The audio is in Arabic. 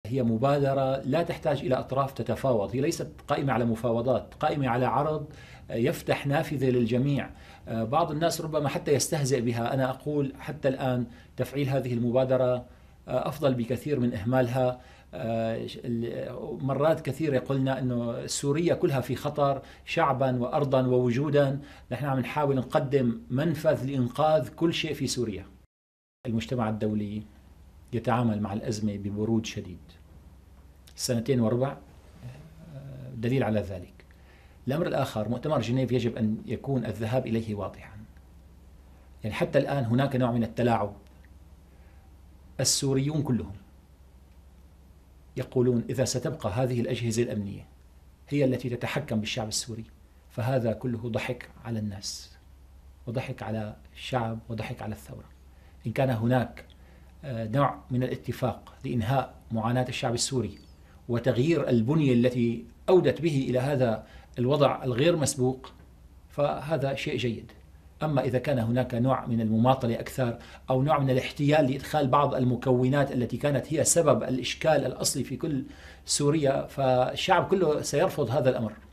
هي مبادرة لا تحتاج إلى أطراف تتفاوض، هي ليست قائمة على مفاوضات، قائمة على عرض يفتح نافذة للجميع. بعض الناس ربما حتى يستهزئ بها، أنا أقول حتى الآن تفعيل هذه المبادرة أفضل بكثير من إهمالها. مرات كثيرة قلنا أنه سوريا كلها في خطر شعبا وأرضا ووجودا، نحن عم نحاول نقدم منفذ لإنقاذ كل شيء في سوريا. المجتمع الدولي يتعامل مع الأزمة ببرود شديد، سنتين وربع دليل على ذلك. الأمر الآخر، مؤتمر جنيف يجب أن يكون الذهاب إليه واضحا. يعني حتى الآن هناك نوع من التلاعب. السوريون كلهم يقولون إذا ستبقى هذه الأجهزة الأمنية هي التي تتحكم بالشعب السوري، فهذا كله ضحك على الناس وضحك على الشعب وضحك على الثورة. إن كان هناك نوع من الاتفاق لإنهاء معاناة الشعب السوري وتغيير البنية التي أودت به إلى هذا الوضع الغير مسبوق، فهذا شيء جيد. أما إذا كان هناك نوع من المماطلة أكثر أو نوع من الاحتيال لإدخال بعض المكونات التي كانت هي سبب الإشكال الأصلي في كل سوريا، فالشعب كله سيرفض هذا الأمر.